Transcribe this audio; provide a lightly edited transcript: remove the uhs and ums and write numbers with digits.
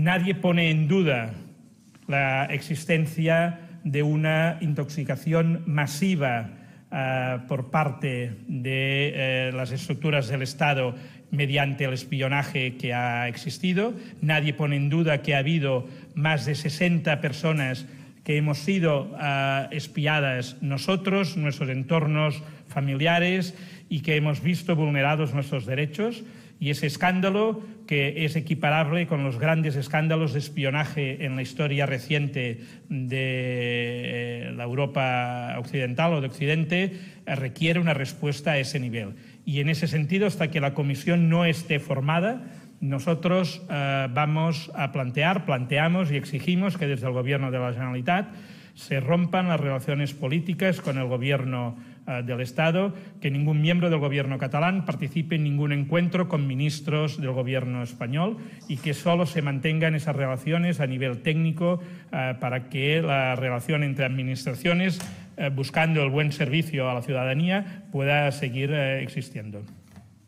Nadie pone en duda la existencia de una intoxicación masiva por parte de las estructuras del Estado mediante el espionaje que ha existido. Nadie pone en duda que ha habido más de 60 personas que hemos sido espiadas nosotros, nuestros entornos familiares, y que hemos visto vulnerados nuestros derechos. Y ese escándalo, que es equiparable con los grandes escándalos de espionaje en la historia reciente de la Europa occidental o de Occidente, requiere una respuesta a ese nivel. Y en ese sentido, hasta que la comisión no esté formada, nosotros vamos a planteamos y exigimos que desde el Gobierno de la Generalitat se rompan las relaciones políticas con el Gobierno del Estado, que ningún miembro del Gobierno catalán participe en ningún encuentro con ministros del Gobierno español y que solo se mantengan esas relaciones a nivel técnico para que la relación entre administraciones, buscando el buen servicio a la ciudadanía, pueda seguir existiendo.